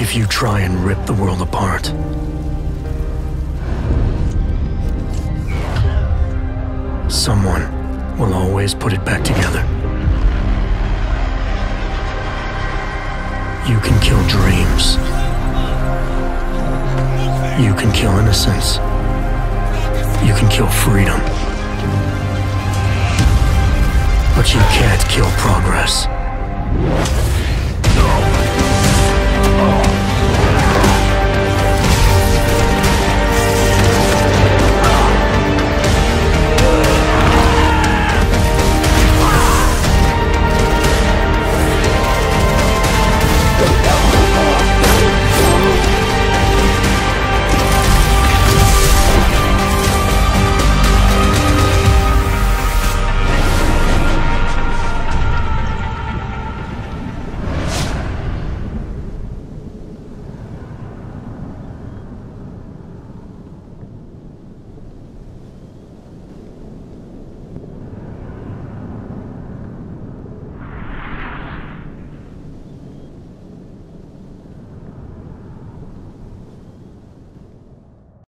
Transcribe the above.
if you try and rip the world apart. Someone will always put it back together. You can kill dreams. You can kill innocence. You can kill freedom. But you can't kill progress.